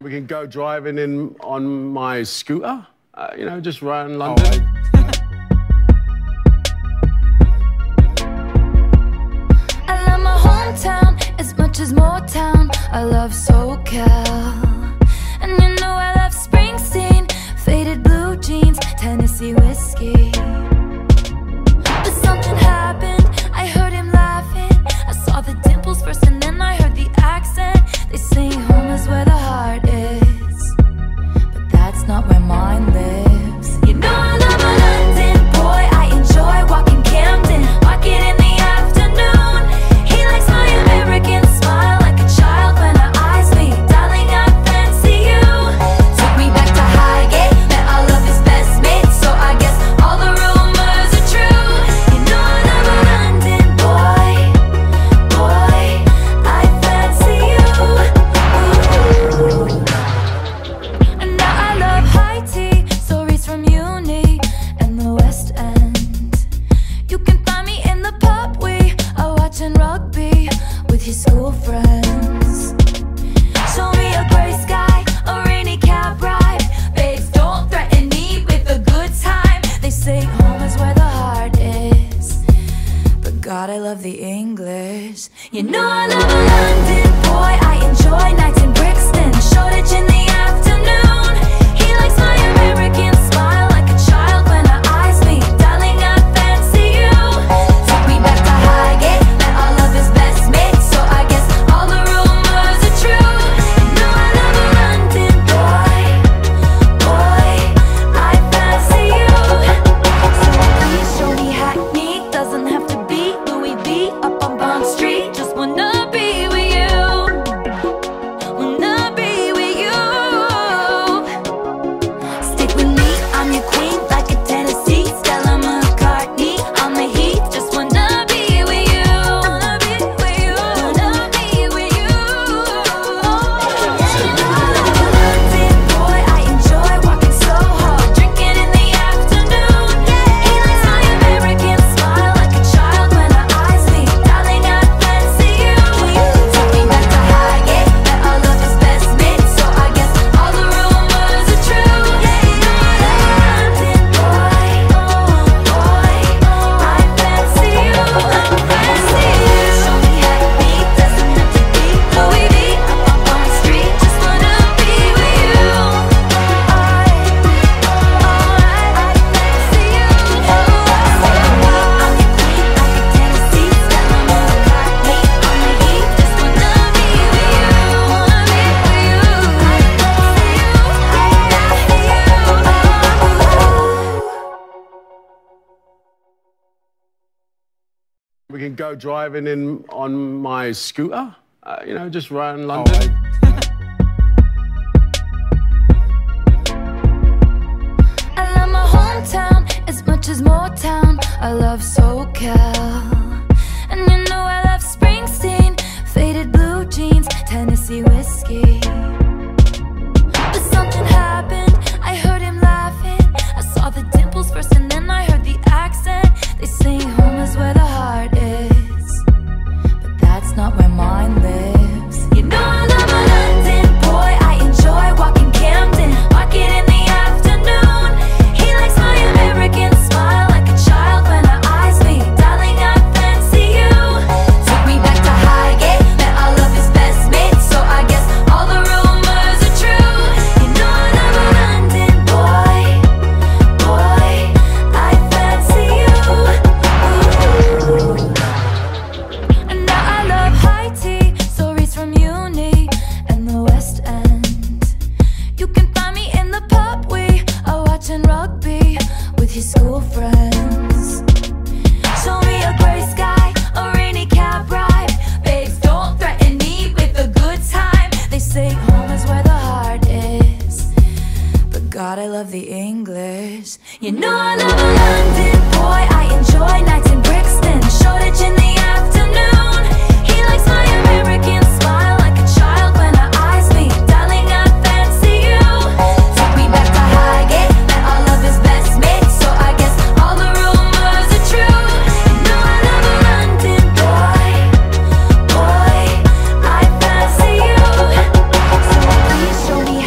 We can go driving in on my scooter, just around London. I love my hometown as much as Motown. I love SoCal. And you know I love Springsteen, faded blue jeans, Tennessee whiskey. But something happened, I heard him laughing. I saw the dimples first and then I heard the accent. They say home is where the heart is, but that's not where mine lives. You know I love a London boy, I enjoy walking Camden, walking in the afternoon. He likes my American smile, like a child when I eyes me. Darling, I fancy you. Took me back to Highgate, met all of his best mates, so I guess all the rumors are true. You know I love a London boy, I fancy you. Ooh. And now I love high tea, stories from uni and the West End. You can find me in the pub, we are watching rugby with your school friends. Show me a grey sky, a rainy cab ride. Babes, don't threaten me with a good time. They say home is where the heart is, but God, I love the English. You know I love a London boy, I enjoy nights in Brixton, Shoreditch in the afternoon. He likes my American smile, like a child when I eyes me. Darling, I fancy you. Took me back to Highgate, met all of his best mates, so I guess all the rumors are true. You know I love a London boy, I fancy you. So please show me Hackney, doesn't have to be Louis V up on Bond Street. Just wanna be with you, wanna be with you. Stick with me, I'm your queen, like a Tennessee Stella McCartney on the heat. Just wanna be with you, wanna be with you, wanna be with you. London boy, I enjoy walking Soho, drinking in the afternoon. He likes my American smile, like a child when I eyes me. Darling, I fancy you. Took me back to Highgate, met all of his best mates, so I guess all the rumors are true. You know I love a London boy, I fancy you, fancy you. Show me Hackney, doesn't have to be Louis V up on Bond Street. Just wanna be with you. I fancy you. I'm your queen, like a Tennessee Stella McCartney on the heat. Just wanna be with you, wanna be with you. I fancy you. We can go driving in on my scooter, just around London. I love my hometown as much as Motown. I love SoCal. And you know I love Springsteen, faded blue jeans, Tennessee whiskey. But something happened, I heard him laughing. I saw the dimples first and then I heard the accent. They say home is where the heart is, but that's not where mine lives. You know I love a London boy, I enjoy walking Camden, walking in the afternoon. He likes my American smile, like a child when I eyes me. Darling, I fancy you. Took me back to Highgate, met all of his best mates, so I guess all the rumors are true. You know I love a London boy, I fancy you. Ooh. And now I love high tea, stories from uni and the West End. You can find me in the pub, we are watching rugby with your school friends. Show me a grey sky, a rainy cab ride. Babes, don't threaten me with a good time. They say home is where the heart is, but God, I love the English. You know I love a London boy, I enjoy nights in Brixton, Shoreditch in the afternoon. He likes my American smile, like a child when I eyes me. Darling, I fancy you. Took me back to Highgate, met all of his best mates, so I guess all the rumors are true. You know I love a London boy, I fancy you. So please show me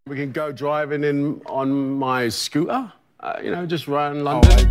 We can go driving in on my scooter, you know, just around London.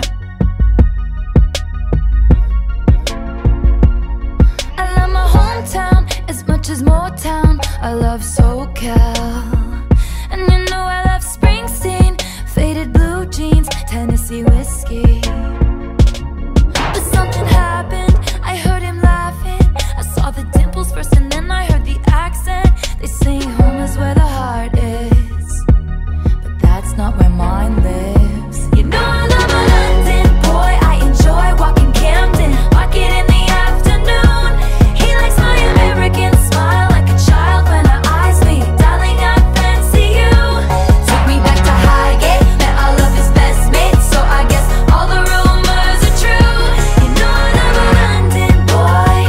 I love my hometown as much as Motown. I love SoCal. And you know I love Springsteen, faded blue jeans, Tennessee whiskey. But something happened, I heard him laughing. I saw the dimples first and then I heard the accent. They say home is where the heart is, but that's not where mine lives. You know I love a London boy, I enjoy walking Camden Market in the afternoon. He likes my American smile, like a child when our eyes meet. Darling, I fancy you. Took me back to Highgate, met all of his best mates, so I guess all the rumors are true. You know I love a London boy,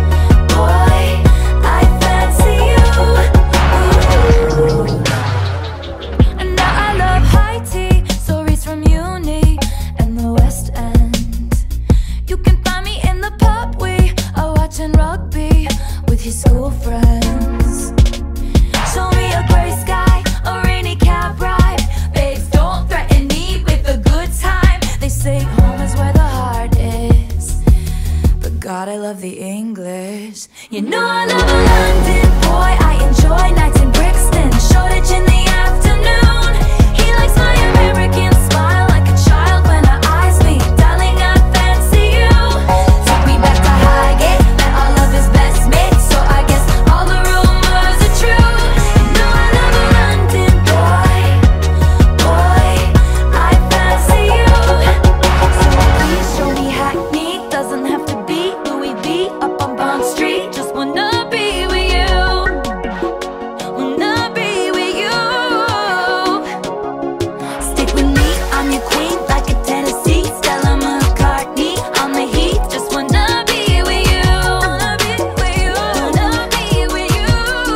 I fancy you. Ooh. And now I love high tea, stories from uni and the West End. You can find me in the pub, we are watching rugby with his school friends. Show me a grey sky, a rainy cab ride. Babes, don't threaten me with a good time. They say home is where the heart is, but God, I love the English. You know I love a London boy, I enjoy nights in Brixton, Shoreditch in the afternoon. He likes my American smile, like a child when our eyes meet. Darling, I fancy you. Took me back to Highgate, met all of his best mates, so I guess all the rumors are true. You know I love a London boy, I fancy you. So please show me Hackney, doesn't have to be Louis V up on Bond Street. Just wanna be with you, wanna be with you. Stick with me, I'm your queen, like a Tennessee Stella McCartney on the heat. Just wanna be with you, wanna be with you, wanna be with you.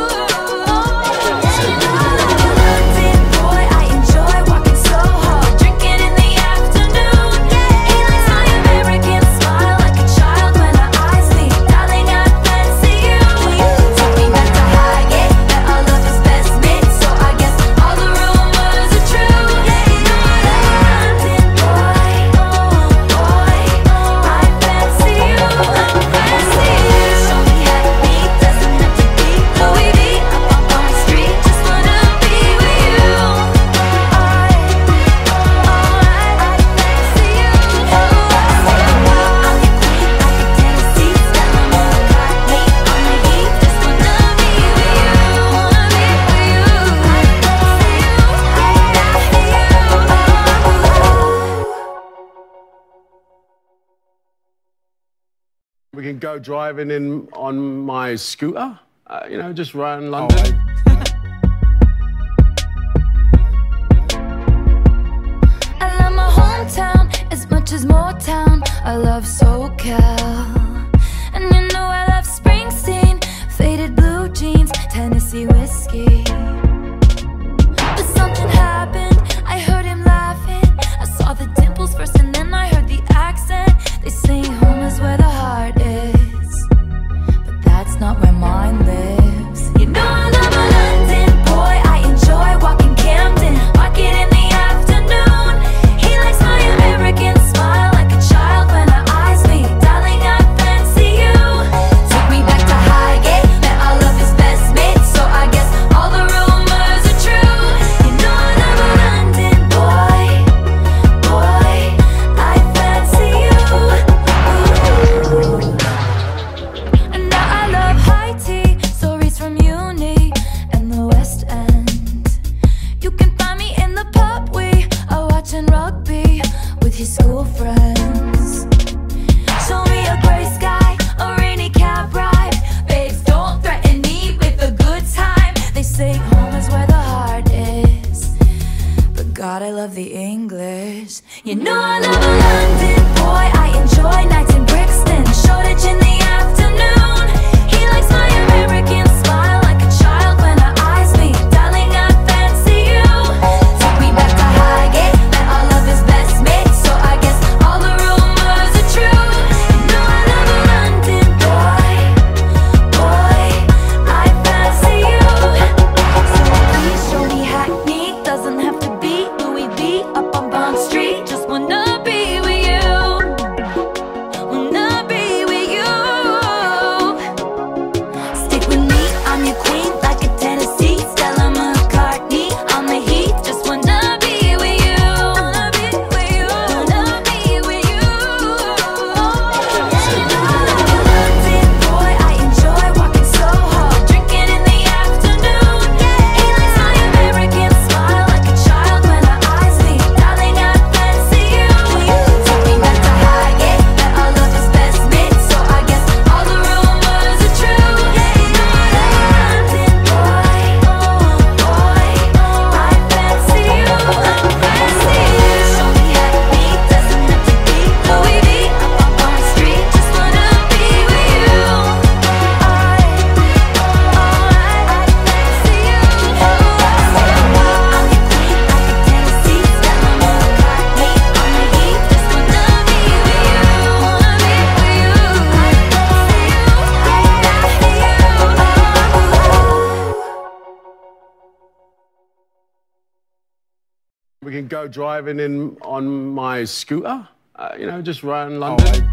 London boy, I enjoy walking Soho, drinking in the afternoon. He likes my American smile, like a child when our eyes meet. Darling, I fancy you. Took me back to Highgate, met all of his best mates, so I guess all the rumors are true. You know I love a London boy, I fancy you, fancy you. Show me Hackney, doesn't have to be Louis V up on Bond Street. Just wanna be with you. I fancy you. I'm your queen, like a Tennessee Stella McCartney on the heat. Just wanna be with you, wanna be with you. I fancy you. We can go driving in on my scooter, you know, just around London. I love my hometown as much as Motown. I love SoCal. And you know I love Springsteen, faded blue jeans, Tennessee whiskey. But something happened, I heard him laughing. I saw the dimples first and then I heard the accent. They say home is where the heart is, but that's not where mine lives. You know I love a London boy, I enjoy walking Camden Market in the afternoon. He likes my American smile, like a child when our eyes meet. Darling, I fancy you. Took me back to Highgate, met all of his best mates, so I guess all the rumors are true. You know I love a London boy, I fancy you. Ooh. And now I love high tea, stories from uni and the West End. You can find me in the pub, we are watching rugby with his school friends. Show me a grey sky, a rainy cab ride. Babes, don't threaten me with a good time. They say home is where the heart is, but God, I love the English. You know I love a London boy, I enjoy nights in Brixton, Shoreditch in the afternoon. He likes my American smile, like a child when our eyes meet. Darling, I fancy you. Took me back to Highgate, met all of his best mates, so I guess all the rumors are true. You know I love a London boy, I fancy you. So please show me We can go driving in on my scooter, you know, just around London.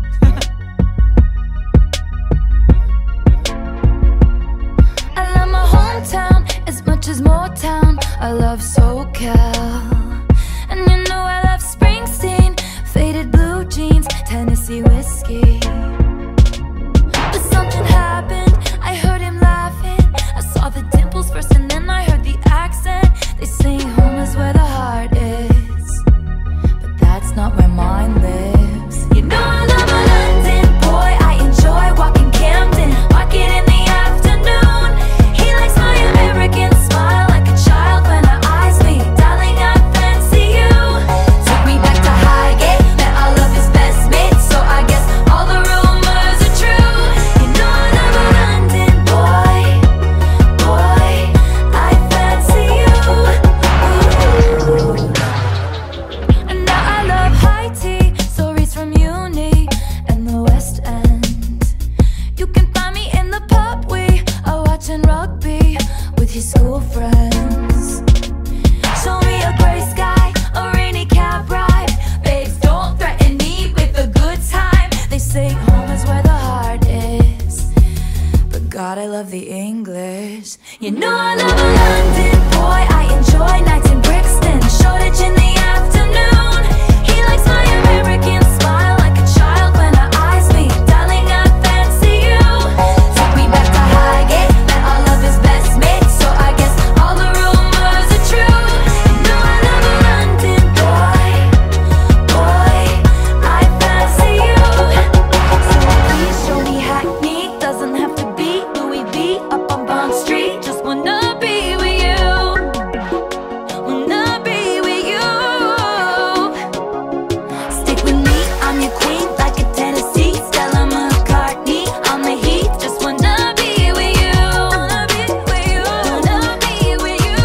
I love my hometown as much as Motown. I love SoCal. And you know I love Springsteen, faded blue jeans, Tennessee whiskey. But something happened, I heard him laughing. I saw the dimples first and then I heard the accent. They say home is where the heart is, but that's not where mine lives. You know I love a London boy, I enjoy walking Camden Market in the afternoon. He likes my American smile, like a child when our eyes meet. Darling, I fancy you. Took me back to Highgate, met all of his best mates, so I guess all the rumors are true. You know I love a London boy, I fancy you. Ooh. And now I love high tea, stories from uni and the West End. You can find me in the pub, we are watching rugby with his school friends. Show me a grey sky, a rainy cab ride. Babes, don't threaten me with a good time. They say home is where the heart is, but God, I love the English. You know I love a London boy, I enjoy nights in Brixton, Shoreditch in the afternoon. He likes my American smile, like a child when our eyes meet. Darling, I fancy you. Took me back to Highgate, met all of his best mates, so I guess all the rumors are true. You know I love a London boy, I fancy you. So please show me Hackney, doesn't have to be Louis V up on Bond Street. Just wanna be with you, wanna be with you. Stick with me, I'm your queen, like a Tennessee Stella McCartney on the heat. Just wanna be with you, wanna be with you, wanna be with you.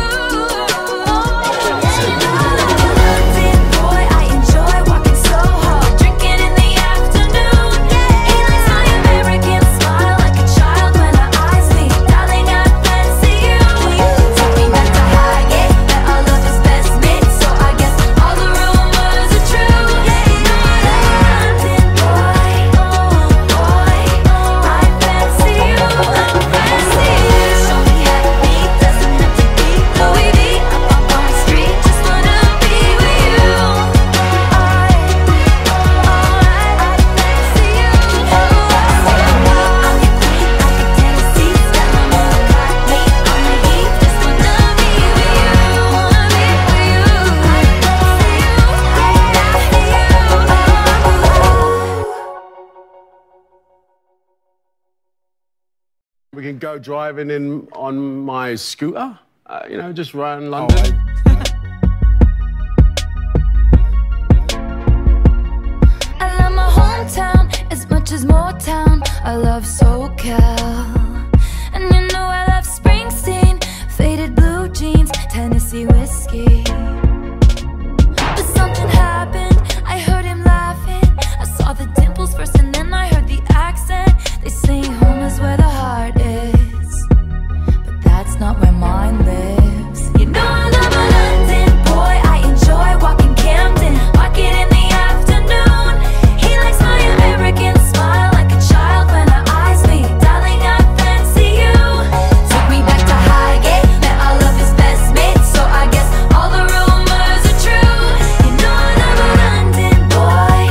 London boy, I enjoy walking Soho, drinking in the afternoon. He likes my American smile, like a child when our eyes meet. Darling, I fancy you. Took me back to Highgate, met all of his best mates, so I guess all the rumors are true. You know I love a London boy, I fancy you, fancy you. Show me Hackney, doesn't have to be Louis V up on Bond Street. Just wanna be with you. I fancy you. I'm your queen, like a Tennessee Stella McCartney on the heat. Just wanna be with you, wanna be with you. I fancy you. We can go driving in on my scooter, you know, just around London. I love my hometown as much as Motown. I love SoCal. And you know I love Springsteen, faded blue jeans, Tennessee whiskey. But something happened, I heard him laughing. I saw the dimples first and then I heard the accent. They say home is where the heart is, but that's not where mine lives. You know I love a London boy, I enjoy walking Camden Market in the afternoon. He likes my American smile, like a child when our eyes meet. Darling, I fancy you. Took me back to Highgate, met all of his best mates, so I guess all the rumors are true. You know I love a London boy,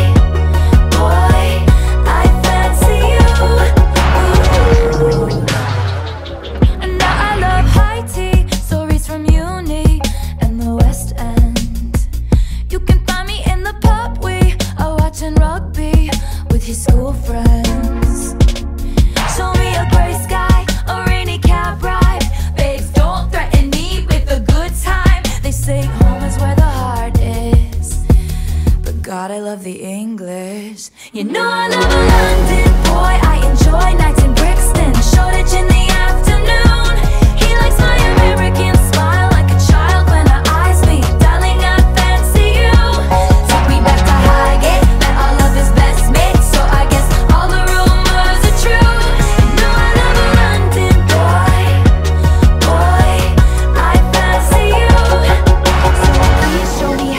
I fancy you. Ooh. And now I love high tea, stories from uni and the West End. You can find me in the pub, we are watching rugby with his school friends. Show me a grey sky, a rainy cab ride. Babes, don't threaten me with a good time. They say home is where the heart is, but God, I love the English. You know I love a London boy, I enjoy nights in Brixton, Shoreditch in the afternoon. He likes my American smile, like a child when our eyes meet. Darling, I fancy you. Took me back to Highgate, met all of his best mates, so I guess all the rumors are true. You know I love a London boy, I fancy you. So please show me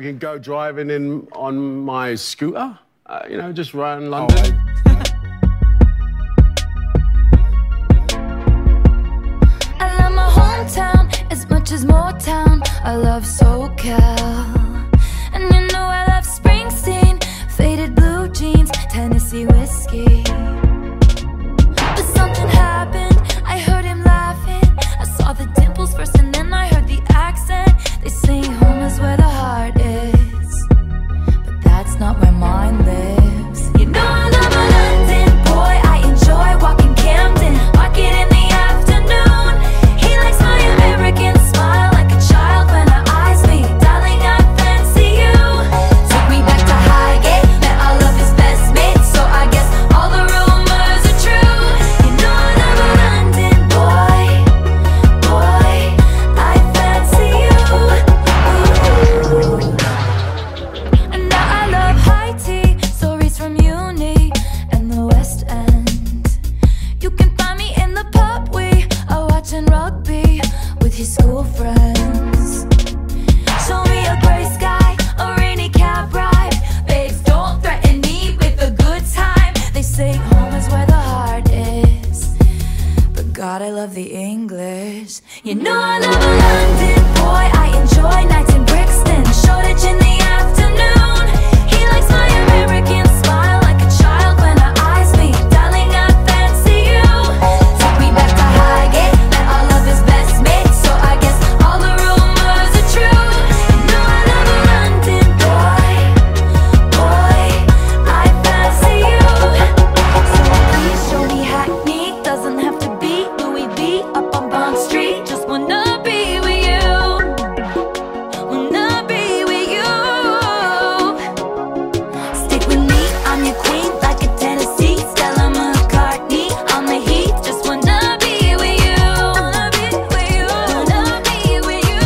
can go driving in on my scooter, you know, just around London. I love my hometown as much as Motown. I love SoCal. And you know I love Springsteen, faded blue jeans, Tennessee whiskey. But something happened, I heard him laughing. I saw the dimples first and then I heard the accent. They say home is where the heart is, but that's not where mine lives. You know I love a London boy, I enjoy walking Camden Market in the afternoon. He likes my American smile, like a child when our eyes meet. Darling, I fancy you. Took me back to Highgate, met all of his best mates, so I guess all the rumors are true. You know I love a London boy, I fancy you. Ooh. And now I love high tea, stories from uni and the West End. You can find me in the pub, we are watching rugby with his school friends. Show me a grey sky, a rainy cab ride. Babes, don't threaten me with a good time. They say home is where the heart is, but God, I love the English. You know I love a London boy, I enjoy nights in Brixton, Shoreditch in the afternoon. He likes my American smile, like a child when our eyes meet. Darling, I fancy you. Took me back to Highgate, met all of his best mates, so I guess all the rumors are true. You know I love a London boy, I fancy you. So please show me Hackney, doesn't have to be Louis V up on Bond Street. Just wanna be with you, wanna be with you. Stick with me, I'm your queen, like a Tennessee Stella McCartney on the heat. Just wanna be with you, wanna be with you, wanna be with you.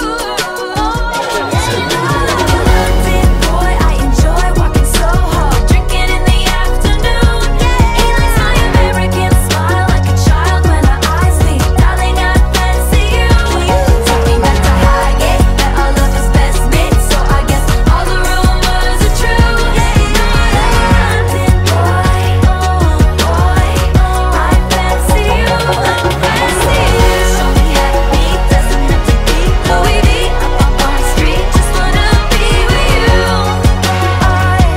London boy, I enjoy walking Soho, drinking in the afternoon. He likes my American smile, like a child when our eyes meet. Darling, I fancy you. Took me back to Highgate, met all of his best mates, so I guess all the rumors are true. You know I love a London boy, I fancy you, fancy you. Show me Hackney, doesn't have to be Louis V up on Bond Street. Just wanna be with you. I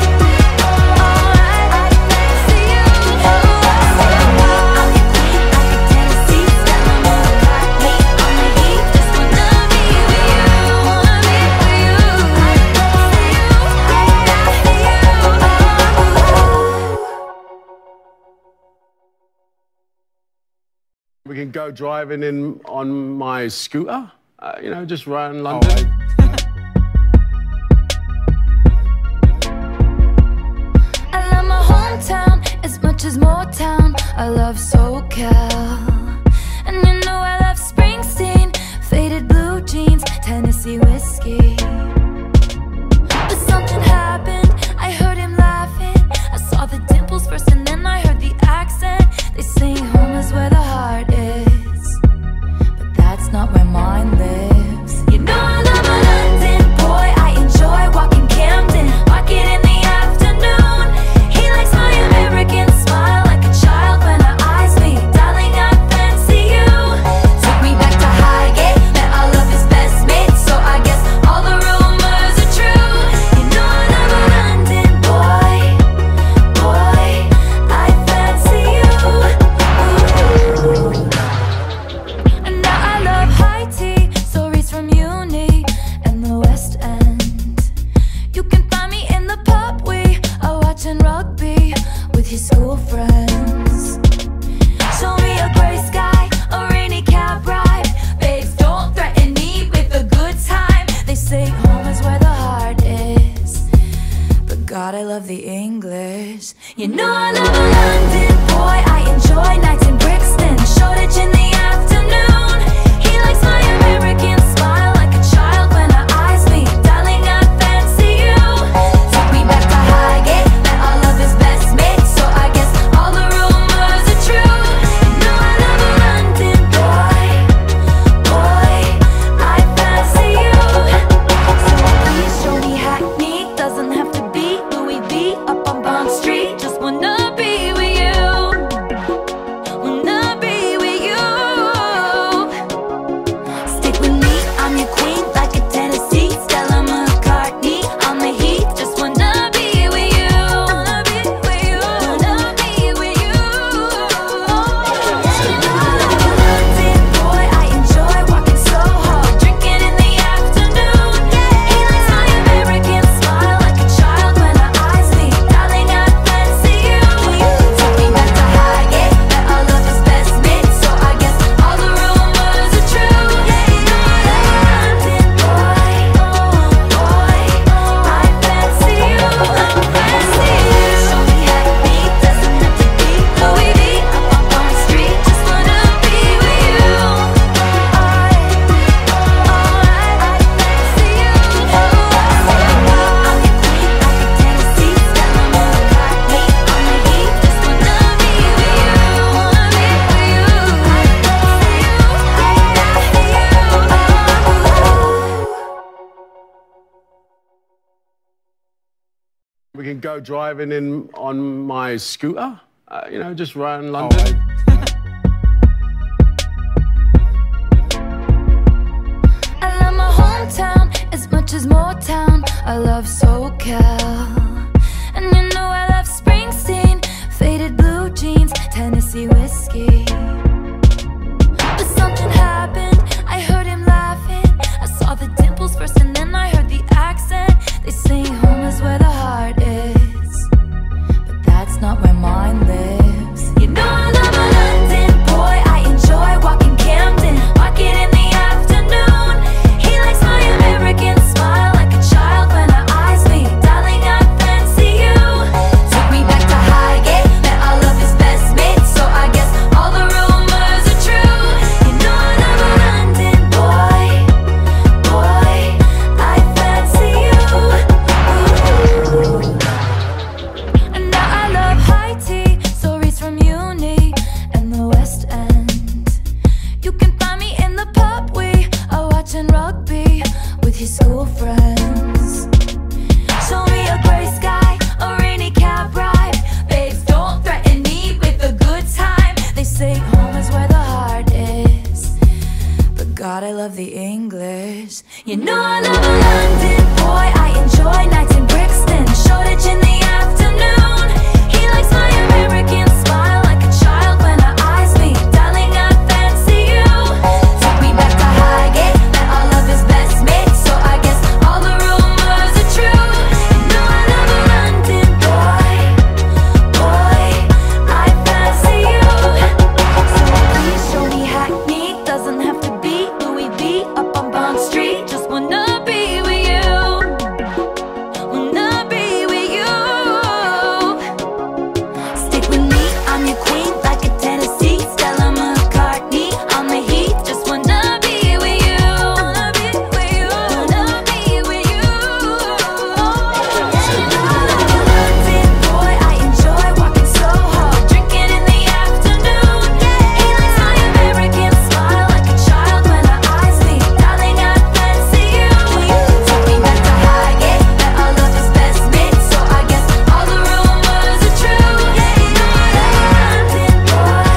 fancy you. I'm your queen, like a Tennessee Stella McCartney on the heat. Just wanna be with you, wanna be with you. I fancy you, We can go driving in on my scooter, you know, just around London. I love my hometown as much as Motown. I love SoCal. And you know I love Springsteen, faded blue jeans, Tennessee whiskey. But something happened, I heard him laughing. I saw the dimples first and then I heard the accent. They say home is where the heart is, but that's not where mine lives. You know I love a London boy, I enjoy walking Camden Market in the afternoon. He likes my American smile, like a child when our eyes meet. Darling, I We can go driving in on my scooter, you know, just around London. I love my hometown as much as Motown. I love SoCal. And you know I love Springsteen, faded blue jeans, Tennessee whiskey. But something happened, I heard him laughing. I saw the dimples first and then I heard the accent. They say home is where the heart is, but that's not where mine lives. You know I love a London boy, I enjoy walking Camden Market in the afternoon. He likes my American smile, like a child when I eyes me. Darling, I fancy you. Took me back to Highgate, met all of his best mates, so I guess all the rumors are true. You know I love a London boy, I fancy you. Ooh. And now I love high tea, stories from uni and the West End. You can find me in the pub, we are watching rugby with his school friends. Show me a grey sky, a rainy cab ride. Babes, don't threaten me with a good time. They say home is where the heart is, but God, I love the English. You know I love a London boy, I enjoy nights in Brixton, Shoreditch in the afternoon. He likes my American smile, like a child when I eyes me. Darling, I fancy you. Took me back to Highgate, met all of his best mates, so I guess all the rumors are true. You know I love a London boy, I fancy you. So please show me Hackney, doesn't have to be Louis V up on Bond Street. Just wanna be with you, wanna be with you. Stick with me, I'm your queen, like a Tennessee Stella McCartney on the heat. Just wanna be with you, wanna be with you, wanna be with you. London boy, I enjoy walking Soho, drinking in the afternoon. He likes my American smile, like a child when I eyes me. Darling, I fancy you. Took me back to Highgate, met all of his best mates, so I guess all the rumors are true. You know I love a London boy,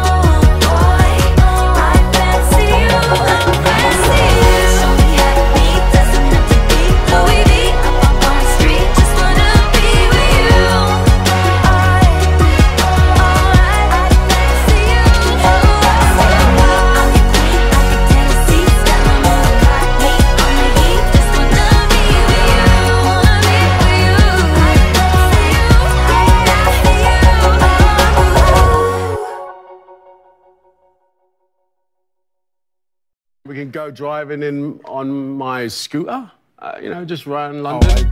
I fancy you, fancy you. Show me Hackney, doesn't have to be Louis V up on Bond Street. Just wanna be with you. I fancy you. I'm your queen, like a Tennessee Stella McCartney on the heat. Just wanna be with you, wanna be with you. I fancy you, We can go driving in on my scooter, you know, just around London.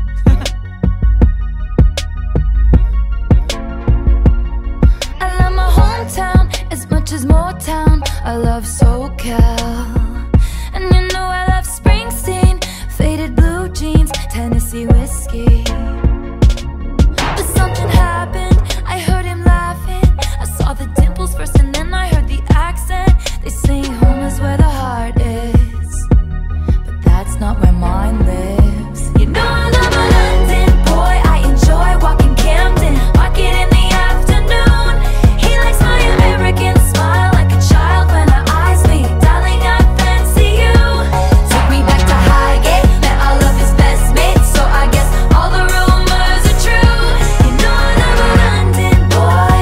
I love my hometown as much as Motown. I love SoCal. And you know I love Springsteen, faded blue jeans, Tennessee whiskey. But something happened, I heard him laughing. I saw the dimples first and then I heard the accent. They say home is where the heart is, but that's not where mine lives. You know I love a London boy, I enjoy walking Camden Market in the afternoon. He likes my American smile, like a child when I eyes me. Darling, I fancy you. Took me back to Highgate, met all of his best mates, so I guess all the rumors are true. You know I love a London boy,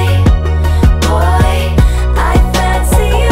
I fancy you.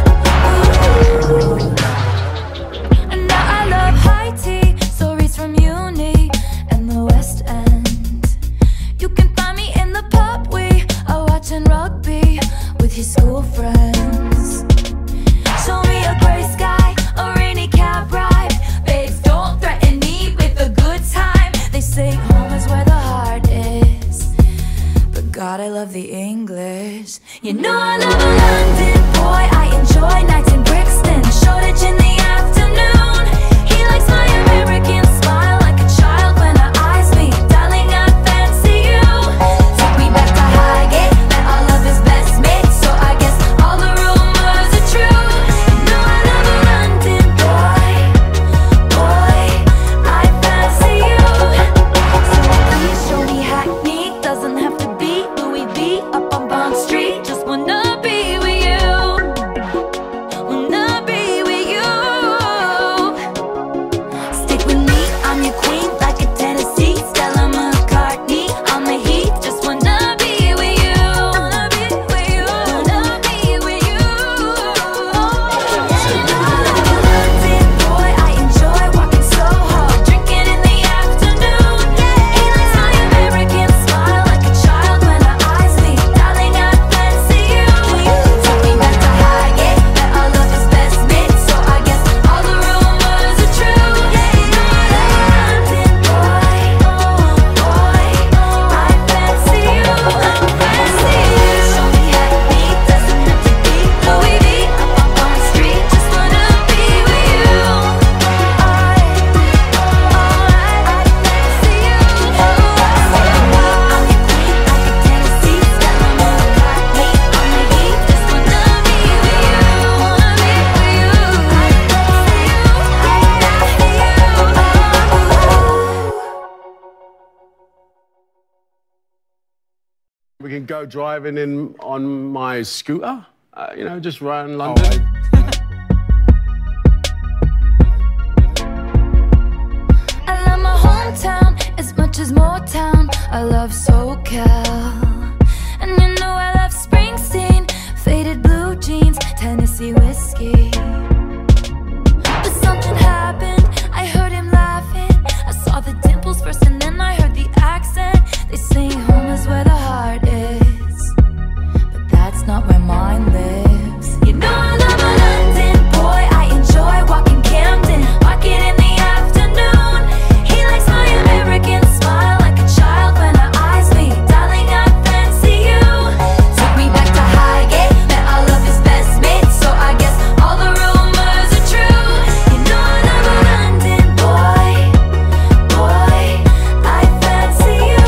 Ooh. And now I love high tea, stories from uni and the West End. You can find me in the pub, we are watching rugby with his school friends. Show me a grey sky, a rainy cab ride. Babes, don't threaten me with a good time. They say home is where the heart is, but God, I love the English. You know I love a London boy, I enjoy nights in Brixton, Shoreditch in the afternoon. He likes my American smile, like a child when I eyes me. Darling, I fancy you. Took me back to Highgate, met all of his best mates, so I guess all the rumors are true. You know I love a London boy, I fancy you. So please show me can go driving in on my scooter, you know, just around London. I love my hometown as much as Motown. I love SoCal. And you know I love Springsteen, faded blue jeans, Tennessee whiskey. But something happened, I heard him laughing. I saw the dimples first and then I heard the accent. They say home is where the heart is, but that's not where mine lives. You know I love a London boy, I enjoy walking Camden Market in the afternoon. He likes my American smile like a child when our eyes meet. Darling, I fancy you. Took me back to Highgate, met all of his best mates, so I guess all the rumors are true. You know I love a London boy, I fancy you.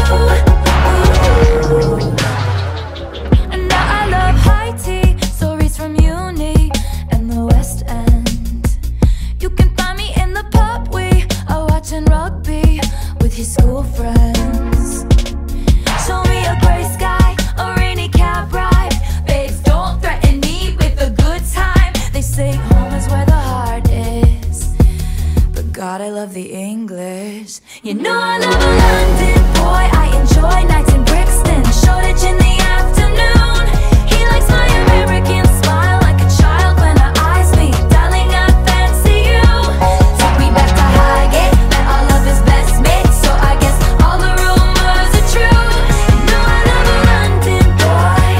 Ooh. And now I love high tea, stories from uni and the West End. You can find me in the pub, we are watching rugby with your school friends. Show me a grey sky, a rainy cab ride. Babes, don't threaten me with a good time. They say home is where the heart is, but God, I love the English. You know I love a London boy, I enjoy nights in Brixton, Shoreditch in the afternoon. He likes my American smile like a child when our eyes meet. Darling, I fancy you. Took me back to Highgate, met all of his best mates, so I guess all the rumors are true. You know I love a London boy,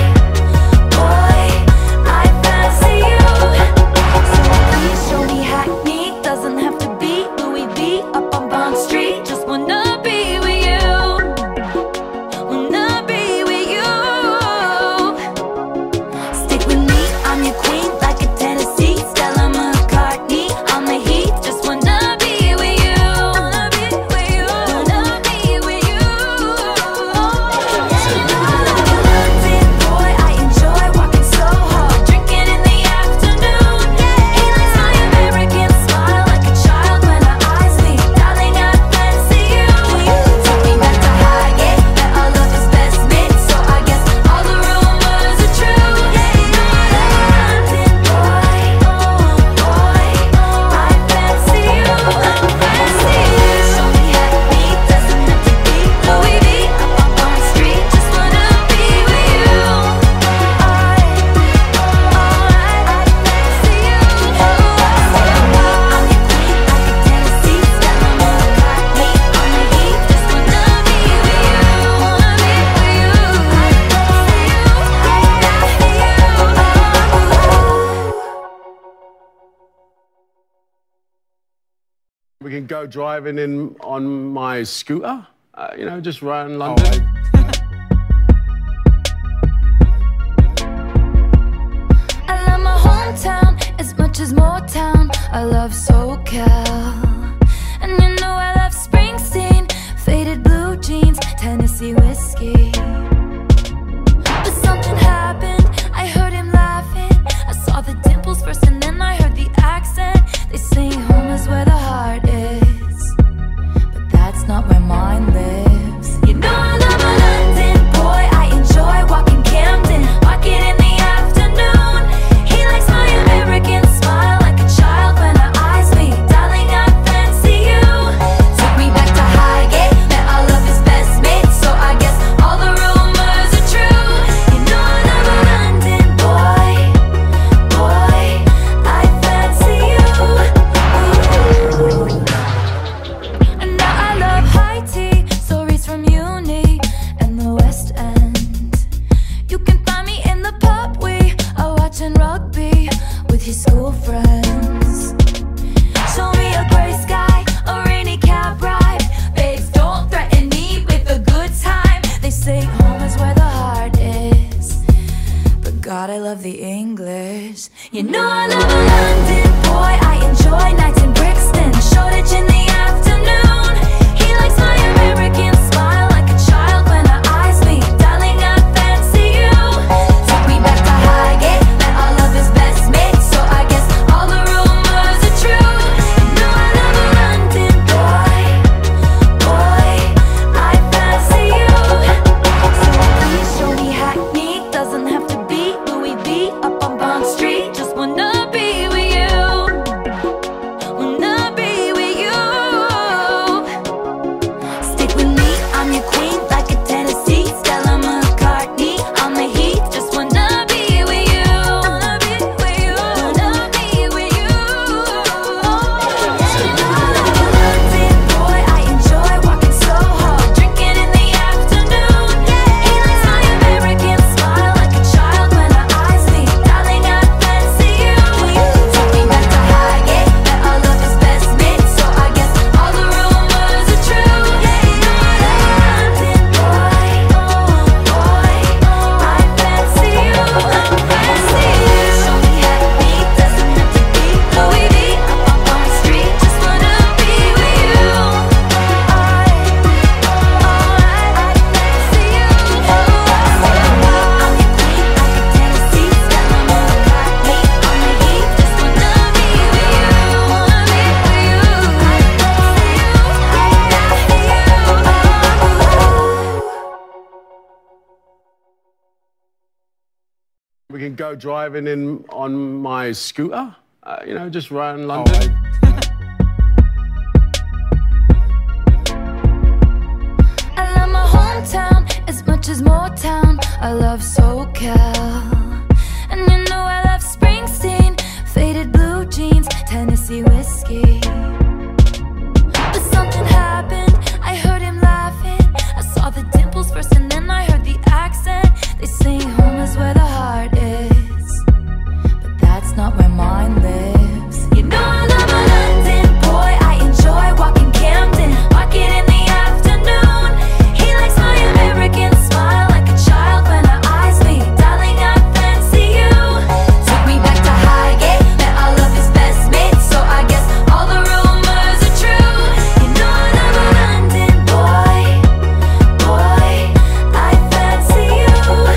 I fancy you. So please show me Hackney, doesn't have to be Louis V up on Bond Street. Just wanna be with you, wanna be with you. Stick with me, I'm your queen like a Tennessee Stella McCartney on the heat. Just wanna be with you, wanna be with you, wanna be with you. London boy, I enjoy walking Soho, drinking in the afternoon. He likes my American smile like a child when our eyes meet. Darling, I fancy you. Took me back to Highgate, met all of his best mates, so I guess all the rumors are true. You know I love a London boy, I fancy you, fancy you. Show me Hackney, doesn't have to be Louis V up on Bond Street. Just wanna be with you. I fancy you. I'm your queen like a Tennessee Stella McCartney on the heat. Just wanna be with you, wanna be with you. I fancy you. We can go driving in on my scooter, you know, just around London. I love my hometown as much as Motown. I love SoCal. And you know I love Springsteen, faded blue jeans, Tennessee whiskey. But something happened, I heard him laughing. I saw the dimples first and then I heard the accent. They say home is where the heart is, but that's not where mine lives. You know I love a London boy, I enjoy walking Camden Market in the afternoon. He likes my American smile like a child when our eyes meet. Darling, I fancy you. Took me back to Highgate, met all of his best mates, so I guess all the rumors are true. You know I love a London boy, I fancy you. Ooh. And now I love high tea, stories from uni and the West End. You can find me in the pub, we are watching rugby with your school friends. Show me a grey sky, a rainy cab ride. Babes, don't threaten me with a good time. They say home is where the heart is, but God, I love the English. You know I love a London boy, I enjoy nights in Brixton, Shoreditch in the afternoon. He likes my American smile like a child when our eyes meet. Darling, I fancy you. Took me back to Highgate, met all of his best mates, so I guess all the rumors are true. You know I love a London boy, I fancy you. So please show me how We can go driving in on my scooter, you know, just around London. I love my hometown as much as Motown. I love SoCal. And you know I love Springsteen, faded blue jeans, Tennessee whiskey. But something happened, I heard him laughing. I saw the dimples first and then I heard the accent. They say home is where the heart is, but that's not where mine lives. You know I love a London boy, I enjoy walking Camden Market in the afternoon. He likes my American smile, like a child when our eyes meet. Darling, I fancy you. Took me back to Highgate, met all of his best mates, so I guess all the rumors are true. You know I love a London boy, I fancy you.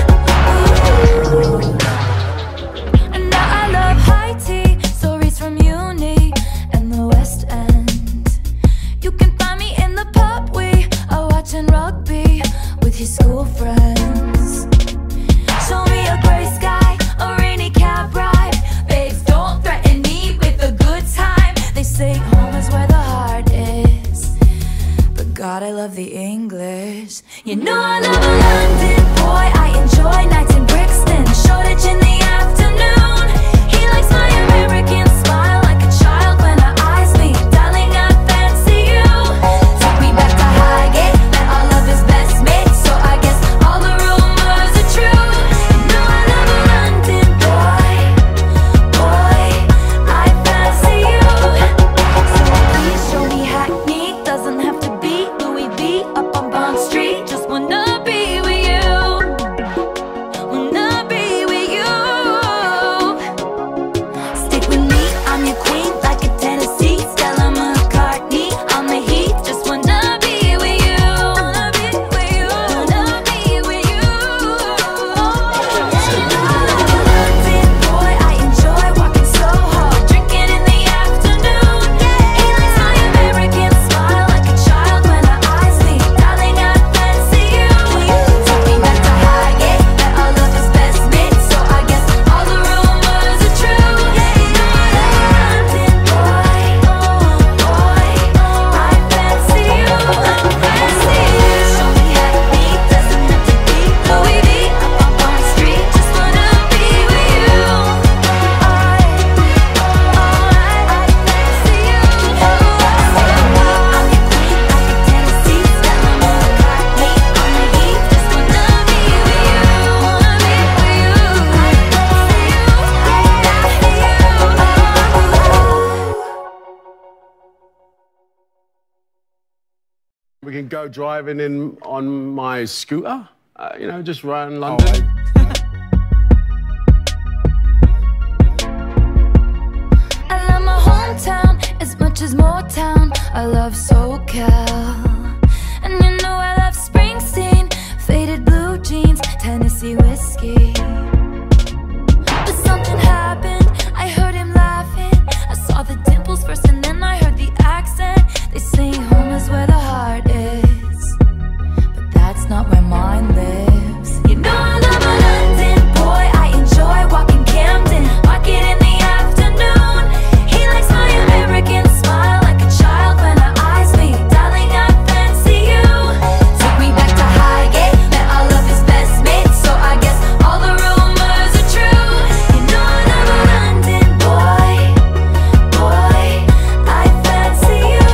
And now I love high tea, stories from uni and the West End. You can find me in the pub, we are watching rugby with his school friends. Show me a grey sky, a rainy cab ride. Babes, don't threaten me with a good time. They say home is where the heart is, but God, I love the English. You know I love a London boy, I enjoy nights in Brixton, Shoreditch in the afternoon. He likes my American smile, like a child when our eyes meet. Darling, I fancy you. Took me back to Highgate, met all of his best mates, so I guess all the rumors are true. You know I love a London boy, I fancy you. So please show me Hackney, doesn't have to be Louis V up on Bond Street. Just wanna be with you, wanna be with you. Stick with me, I'm your queen, like a Tennessee Stella McCartney on the heat. Just wanna be with you, wanna be with you, wanna be with you. London boy, I enjoy walking Soho, drinking in the afternoon. He likes my American smile, like a child when our eyes meet. Darling, I fancy you. Took me back to Highgate, met all of his best mates, so I guess all the rumors are true. You know I love a London boy, I fancy you, fancy you. Show me Hackney, doesn't have to be Louis V up on Bond Street. Just wanna be with you. I fancy you. I'm your queen, like a Tennessee Stella McCartney on the heat. Just wanna be with you, wanna be with you. I fancy you, We can go driving in on my scooter, you know, just around London. I love my hometown as much as Motown. I love SoCal. And you know I love Springsteen, faded blue jeans, Tennessee whiskey. But something happened, I heard him laughing. I saw the dimples first and then I heard the accent. They say home is where the heart is, but that's not where mine lives. You know I love a London boy, I enjoy walking Camden Market in the afternoon. He likes my American smile, like a child when our eyes meet. Darling, I fancy you. Took me back to Highgate, met all of his best mates, so I guess all the rumors are true. You know I love a London boy, I fancy you.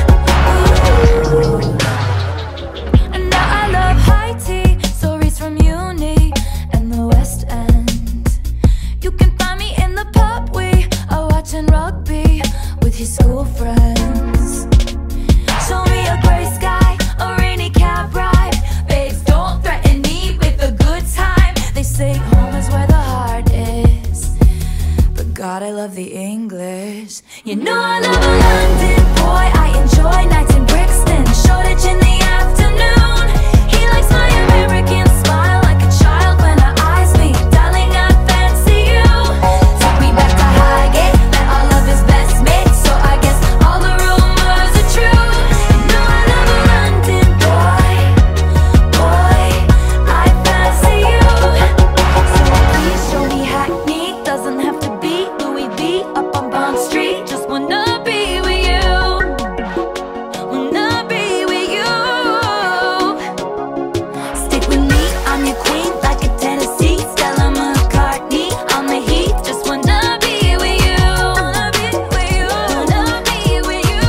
And now I love high tea, stories from uni and the West End. You can find me in the pub, we are watching rugby with his school friends. Show me a grey sky, a rainy cab ride. Babes, don't threaten me with a good time. They say home is where the heart is, but God, I love the English. You know I love a London boy, I enjoy nights in Brixton, Shoreditch in the afternoon. He likes my American smile, like a child when our eyes meet. Darling, I fancy you. Took me back to Highgate, met all of his best mates, so I guess all the rumors are true. You know I love a London boy, I fancy you. So please show me up on Bond Street. Just wanna be with you. Wanna be with you. Stick with me, I'm your queen, like a Tennessee Stella McCartney. On the heat, just wanna be with you. Wanna be with you. Wanna be with you.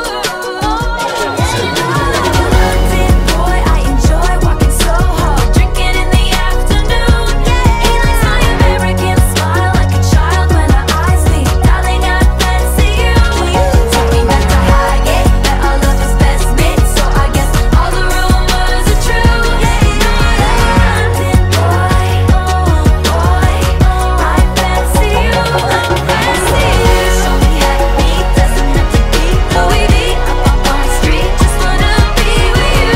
London boy, I enjoy walking so hard, drinking in the afternoon. He likes my American smile, like a child when our eyes meet. Darling, I fancy you. Took me back to Highgate, that our love is best made. So I guess all the rumors are true. London boy, boy, I fancy you. Fancy you. Show me Hackney, doesn't have to be Louis V. Up on Bond Street, just wanna be with you.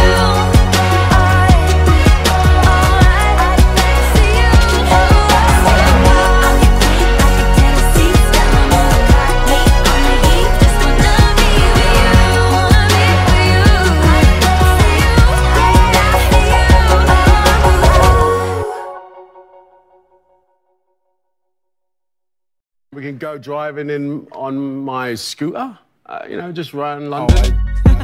I fancy you. I'm your queen, like a Tennessee Stella McCartney. On the heat, just wanna be with you. Wanna be with you. I fancy you. We can go driving in on my scooter, you know, just around London.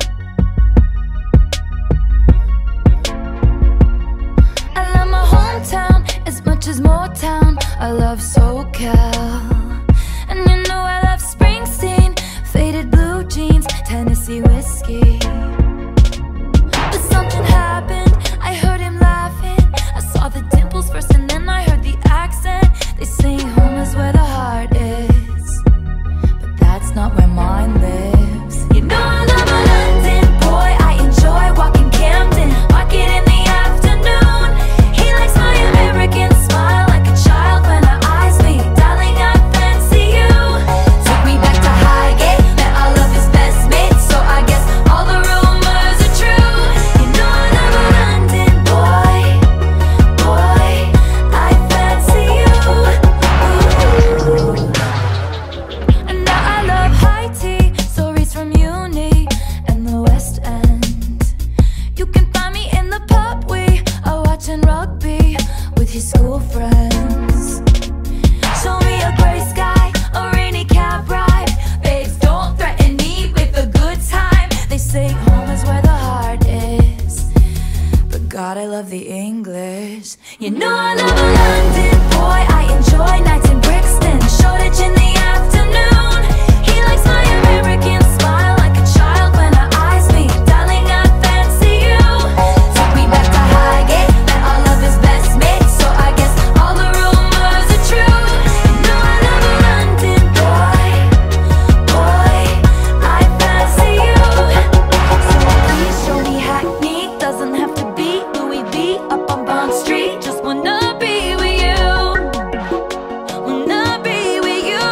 I love my hometown as much as Motown. I love SoCal. And you know I love Springsteen, faded blue jeans, Tennessee whiskey. But something happened, I heard him laughing. I saw the dimples first and then I heard the accent. They say home is where the heart is, but that's not where mine lives. You know I love a London boy, I enjoy walking Camden, market in the afternoon. He likes my American smile, like a child when our eyes meet. Darling, I fancy you. Took me back to Highgate, that our love is best made. So I guess all the rumors are true. You know I love a London boy, boy, I fancy you. Ooh. And now I love high tea, stories from uni and the West End. You can find me in the pub, we are watching rugby with his school friends. Show me a grey sky, a rainy cab ride. Babes, don't threaten me with a good time. They say home is where the heart is, but God, I love the English. You know I love a London boy, I enjoy nights in Brixton, Shoreditch in the afternoon. He likes my American smile, like a child when our eyes meet. Darling, I fancy you. Took me back to Highgate, that our love is best made. So I guess all the rumors are true. You know I love a London boy, boy, I fancy you. So please show me Hackney, doesn't have to be Louis V. Up on Bond Street, just wanna be with you. Wanna be with you.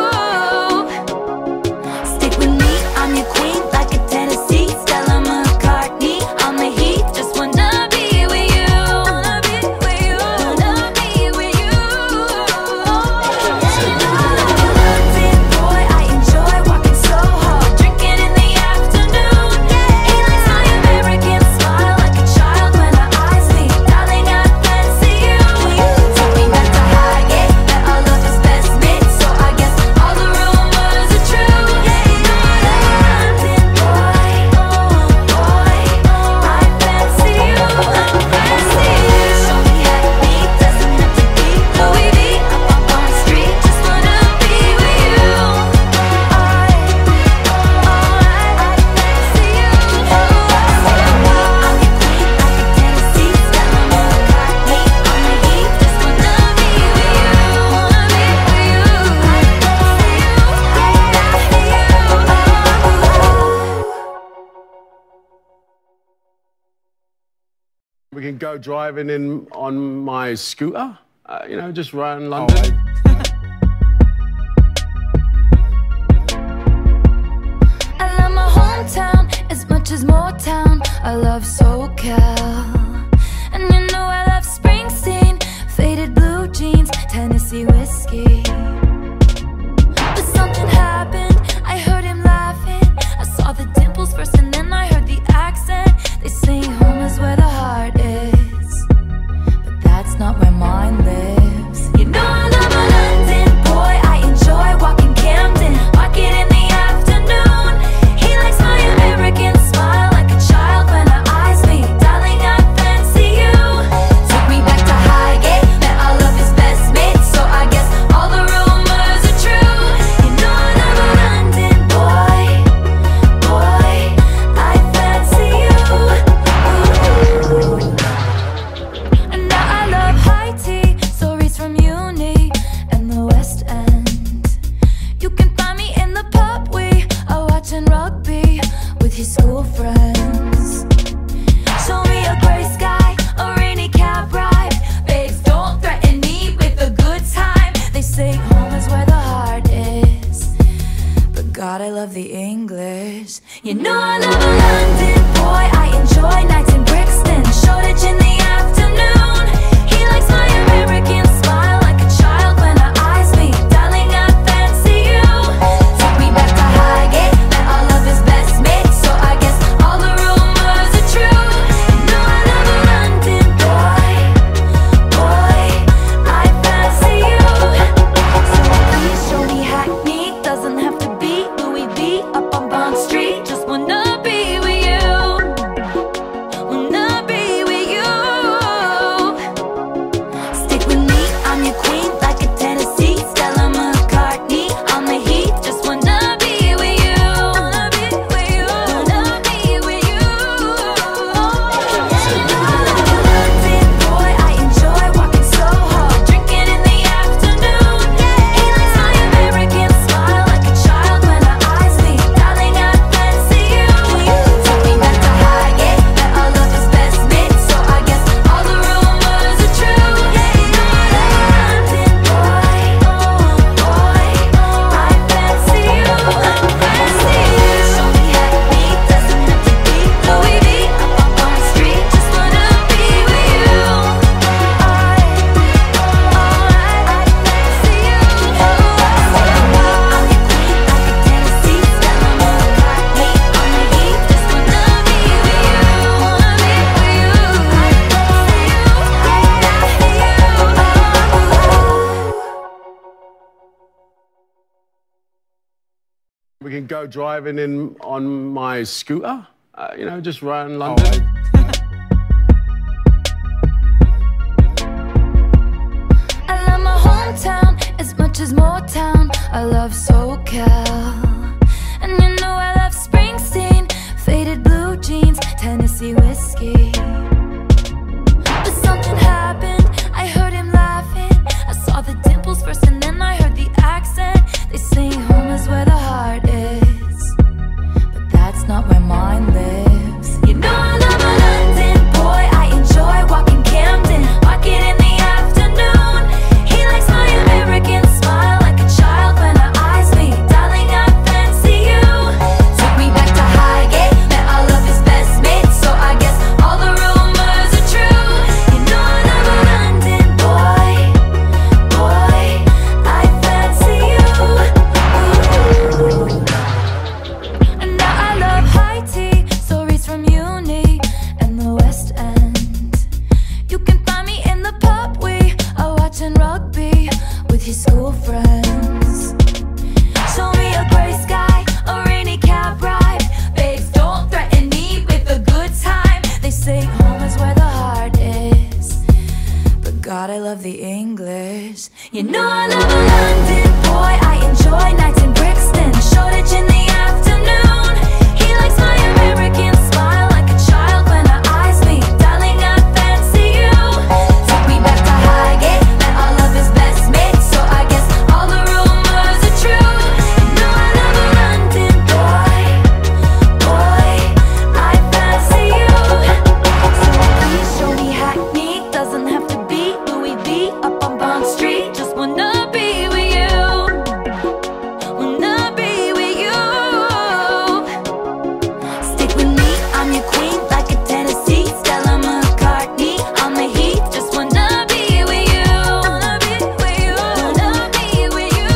Stick with me, I'm your queen, like a Tennessee Stella McCartney. On the heat, just wanna be with you. Wanna be with you. Wanna be with you. London boy, I enjoy walking so hard, drinking in the afternoon. He likes my American smile, like a child when our eyes meet. Darling, I fancy you. Took me back to Highgate, that our love is best made. So I guess all the rumors are true. London boy, boy, I fancy you. Fancy you. Show me Hackney, doesn't have to be Louis V. Up on Bond Street, just wanna be with you. I fancy you. I'm your queen, like a Tennessee Stella McCartney. On the heat, just wanna be with you. Wanna be with you. I fancy you. We can go driving in on my scooter, you know, just around London. I love my hometown as much as Motown. I love SoCal. And you know I love Springsteen, faded blue jeans, Tennessee whiskey. But something happened, I heard him laughing. I saw the dimples first and then I heard the accent. They say home is where the heart is, but that's not where mine lives. You know I love a London boy, I enjoy walking Camden. I love the English. You know I love a London boy. I enjoy nights in Brixton, Shoreditch in the afternoon. He likes my American smile, like a child when our eyes meet. Darling, I fancy you. Take me back to Highgate, met our love is best mate. So I guess all the rumors are true. You know I love a London boy, I fancy you. So please show me Hackney, doesn't have to be Louis V up on Bond Street. Just wanna be with you, wanna be with you. Stick with me, I'm your queen, like a Tennessee Stella McCartney on the heat. Just wanna be with you, wanna be with you, wanna be with you. London boy, I enjoy walking so hard, drinking in the afternoon. He likes my American smile, like a child when our eyes meet. Darling, I fancy you. Take me back to Highgate, met our love is best mate. So I guess all the rumors are true. You know I love a London boy, I fancy you, fancy you. Show me Hackney, doesn't have to be Louis V up on Bond Street. Just wanna be with you. I fancy you. I'm your queen, like a Tennessee Stella McCartney on the heat. Just wanna be with you, wanna be with you. I fancy you, We can go driving in on my scooter, you know, just around London. I love my hometown as much as Motown. I love SoCal, and you know I love Springsteen, faded blue jeans, Tennessee whiskey. But something happened, I heard him laughing. I saw the dimples first and then I heard the accent. They say home is where the heart is, but that's not where mine lives. You know I love a London boy, I enjoy walking Camden Market in the afternoon. He likes my American smile, like a child when our eyes meet. Darling, I fancy you. Took me back to Highgate, met our love is best mate. So I guess all the rumors are true. You know I love a London boy, I fancy you. And now I love high tea, stories from uni and the West End. You can find me in the pub, we are watching rugby with his school friends. Show me a grey sky, a rainy cab ride. Babes, don't threaten me with a good time. They say home is where the heart is, but God, I love the English. You know I love a London boy, I enjoy nights in Brixton, Shoreditch in the afternoon. He likes my American smile, like a child when our eyes meet. Darling, I fancy you. Take me back to Highgate, met our love is best mate. So I guess all the rumors are true. You know I love a London boy, I fancy you. So please show me Hackney, doesn't have to be Louis V up on Bond Street. Just wanna be with you, wanna be with you. Stick with me, I'm your queen, like a Tennessee Stella McCartney on the heat. Just wanna be with you, wanna be with you, wanna be with you.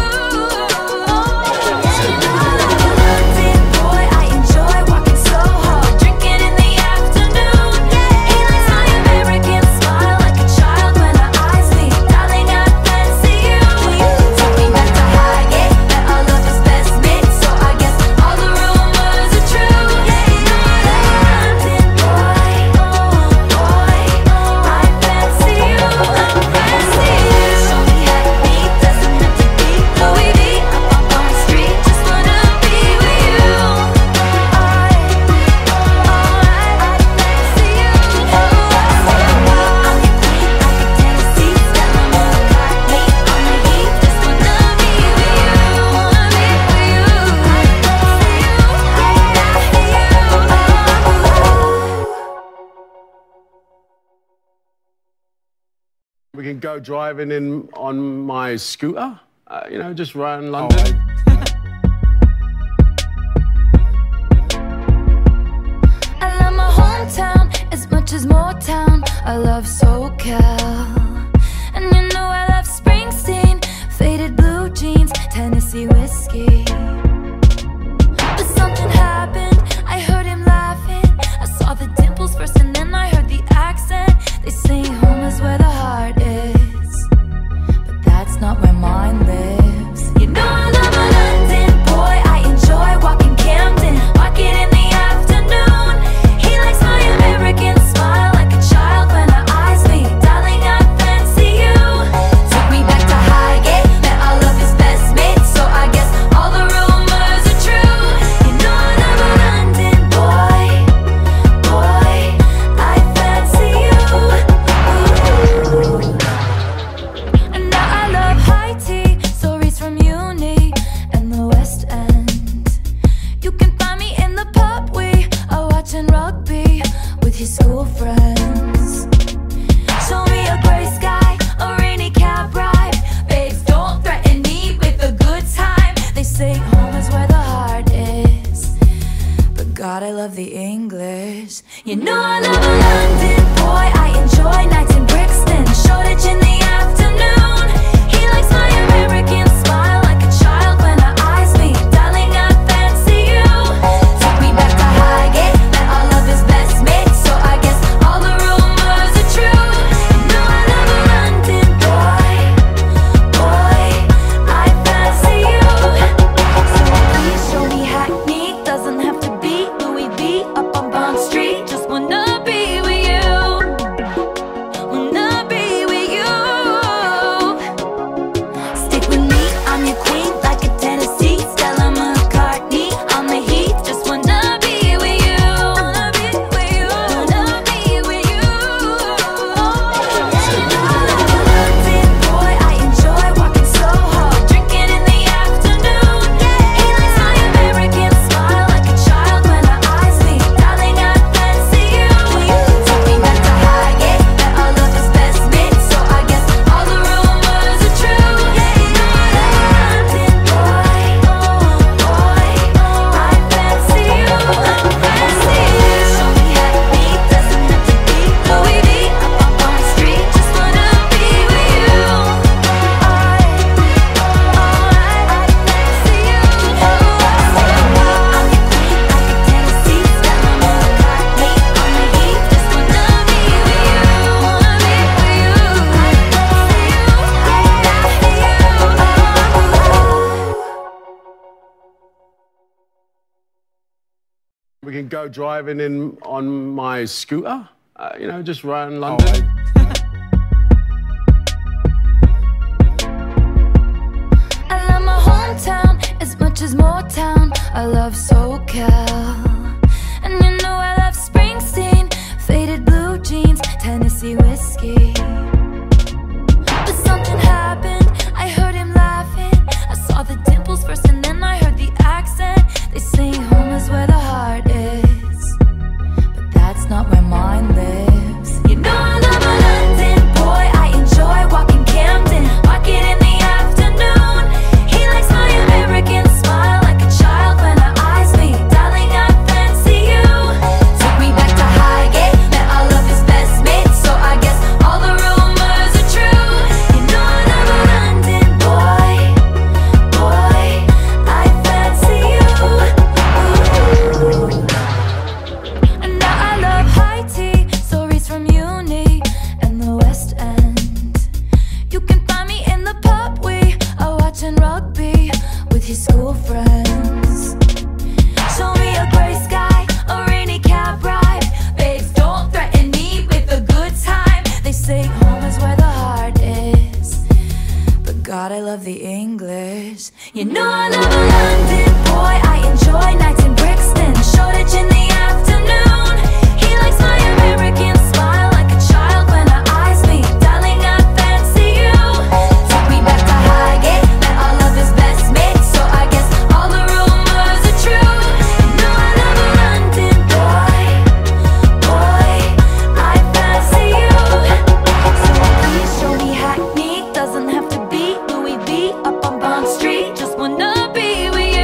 London boy, I enjoy walking so hard, drinking in the afternoon. He likes my American smile, like a child when our eyes meet. Darling, I fancy you. Take me back to Highgate, met our love is best mate. So I guess all the rumors are true. You know I love a London boy, I fancy you, fancy you. Show me Hackney, doesn't have to be Louis V up on Bond Street. Just wanna be with you. I fancy you. I'm your queen, like a Tennessee Stella McCartney on the heat. Just wanna be with you, wanna be with you. I fancy you. We can go driving in on my scooter, you know, just around London. much as Motown, I love SoCal. And you know I love Springsteen, faded blue jeans, Tennessee whiskey. But something happened, I heard him laughing. I saw the dimples first and then I heard the accent. They say home is where the heart is, but that's not where mine lives. You know I love a London boy, I enjoy walking Camden, walking in the afternoon. He likes my American smile, like a child when I eyes me. Darling, I fancy you. Took me back to Highgate, met all of his best mates, so I guess all the rumors are true. You know I love a London boy, boy, I fancy you. Ooh. And now I love high tea, stories from uni and the West End. You can find me in the pub, we are watching rugby with his school friends. Show me a grey sky, a rainy cab ride. Babes, don't threaten me with a good time. They say home is where the heart is, but God, I love the English. You know I love a London boy, I enjoy nights in Brixton, Shoreditch in the afternoon. He likes my American smile, like a child when I eyes me. Darling, I fancy you. Took me back to Highgate, met all of his best mates, so I guess all the rumors are true. You know I love a London boy, boy, I fancy you. So please show me Hackney, doesn't have to be Louis V up on Bond Street. Just wanna be with you, wanna be with you. Stick with me, I'm your queen, like a Tennessee Stella McCartney on the heat. Just wanna be with you, wanna be with you, wanna be with you. London boy, I enjoy walking Soho, drinking in the afternoon. He likes my American smile, like a child when I eyes me. Darling, I fancy you. Took me back to Highgate, met all of his best mates, so I guess all the rumors are true. You know I love a London boy, boy, I fancy you, fancy you. Show me Hackney, doesn't have to be Louis V up on Bond Street. Just wanna be with you. I fancy you. I'm your queen, like a Tennessee Stella McCartney on the heat. Just wanna be with you, wanna be with you. I fancy you. We can go driving in on my scooter, you know, just around London. I love my hometown as much as Motown, I love SoCal. And you know I love Springsteen, faded blue jeans, Tennessee whiskey. But something happened, I heard him laughing. I saw the dimples first and then I heard the accent. They say home is where the heart is, but that's not where mine lives. You know I love a London boy, I enjoy walking Camden, walking in the afternoon. He likes my American smile, like a child when I eyes me. Darling, I fancy you. Took me back to Highgate, met all of his best mates, so I guess all the rumors are true. You know I love a London boy, boy, I fancy you. Ooh. And now I love high tea, stories from uni and the West End. You can find me in the pub, we are watching rugby with his school friends. Show me a grey sky, a rainy cab ride. Babes, don't threaten me with a good time. They say home is where the heart is, but God, I love the English. You know I love a London boy, I enjoy nights in Brixton, Shoreditch in the afternoon. He likes my American smile, like a child when I eyes me. Darling, I fancy you. Took me back to Highgate, met all of his best mates, so I guess all the rumors are true. You know I love a London boy, boy, I fancy you. So please show me Hackney, doesn't have to be Louis V up on Bond Street. Just wanna be with you.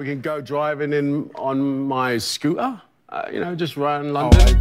We can go driving in on my scooter, you know, just around London.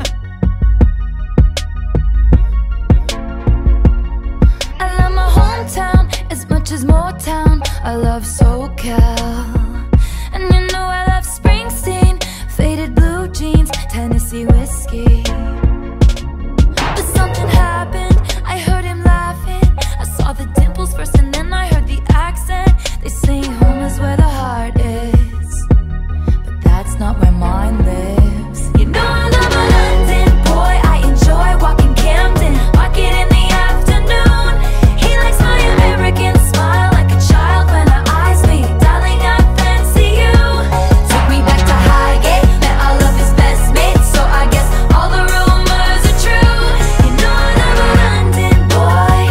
I love my hometown as much as Motown. I love SoCal. And you know I love Springsteen, faded blue jeans, Tennessee whiskey. But something happened, I heard him laughing. I saw the dimples first and then I heard the accent. They say home is where the heart is, but that's not where mine lives. You know I love a London boy, I enjoy walking Camden Market in the afternoon. He likes my American smile like a child when our eyes meet. Darling, I fancy you. Took me back to Highgate, met all of his best mates, so I guess all the rumors are true. You know I love a London boy,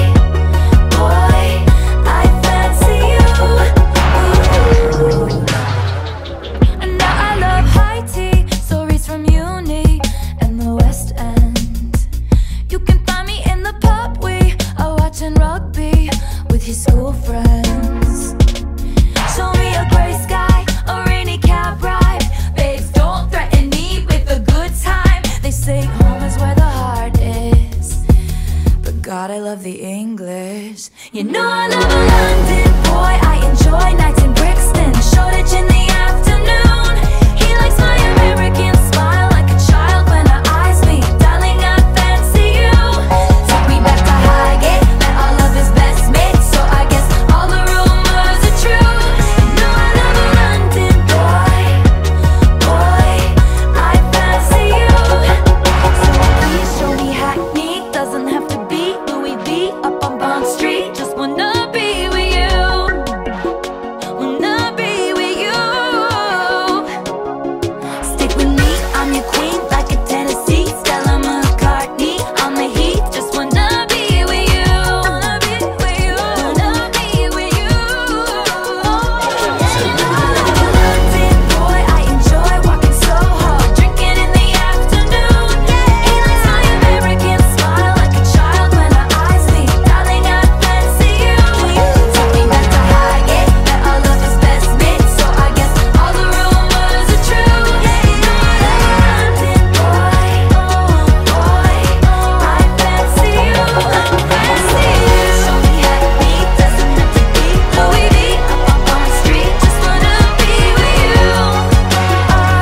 I fancy you. Ooh. And now I love high tea, stories from uni and the West End. You can find me in the pub, we are watching rugby with his school friends. Show me a grey sky, a rainy cab ride. Babes, don't threaten me with a good time. They say home is where the heart is, but God, I love the English. You know I love a London boy, I enjoy nights in Brixton, Shoreditch in the afternoon. He likes my American smile like a child when our eyes meet. Darling, I fancy you. Took me back to Highgate, met all of his best mates, so I guess all the rumors are true. You know I love a London boy, I fancy you. So please show me Hackney, doesn't have to be Louis V up on Bond Street. Just wanna be with you, wanna be with you. Stick with me, I'm your queen like a Tennessee Stella McCartney. I'm the heat, just wanna be with you, wanna be with you, wanna be with you. You know I love a London boy, I enjoy walking Soho, drinking in the afternoon. He likes my American smile like a child when our eyes meet. Darling, I fancy you. Took me back to Highgate, met all of his best mates, so I guess all the rumors are true. You know I love a London boy, I fancy you, fancy you. Show me Hackney, doesn't have to be Louis V up on Bond Street. Just wanna be with you. I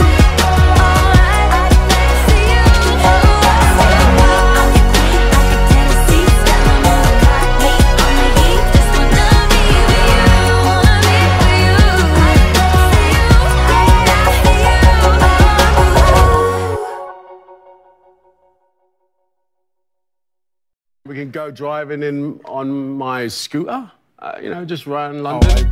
fancy you. I'm your queen like a Tennessee Stella McCartney. I'm the heat, just wanna be with you, wanna be with you. I fancy you. We can go driving in on my scooter, you know, just around London.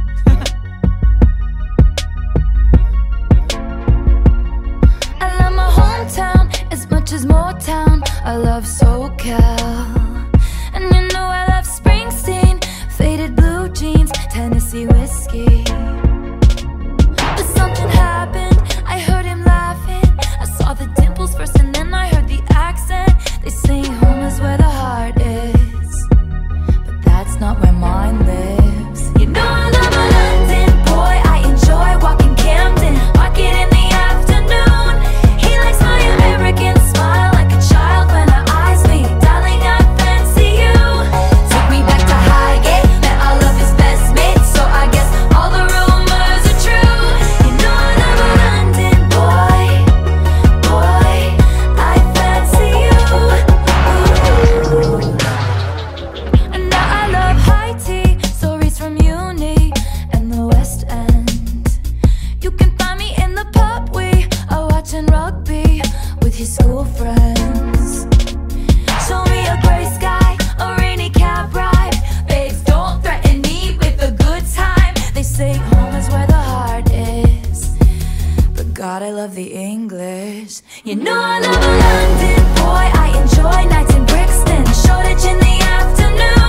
I love my hometown as much as Motown. I love SoCal. And you know I love Springsteen, faded blue jeans, Tennessee whiskey. But something happened, I heard him laughing. I saw the dimples first and then I heard the accent. They say home is where the heart is, but that's not where mine lives. You know I love a London boy, I enjoy walking Camden Market in the afternoon. He likes my American smile like a child when our eyes meet. Darling, I fancy you. Took me back to Highgate, met all of his best mates, so I guess all the rumors are true. You know I love a London boy, I fancy you. Ooh. And now I love high tea, stories from uni and the West End. You can find me in the pub, we are watching rugby with his school friends. Show me a grey sky, a rainy cab ride. Babes, don't threaten me with a good time. They say home is where the heart is, but God, I love the English. You know I love a London boy, I enjoy nights in Brixton, Shoreditch in the afternoon.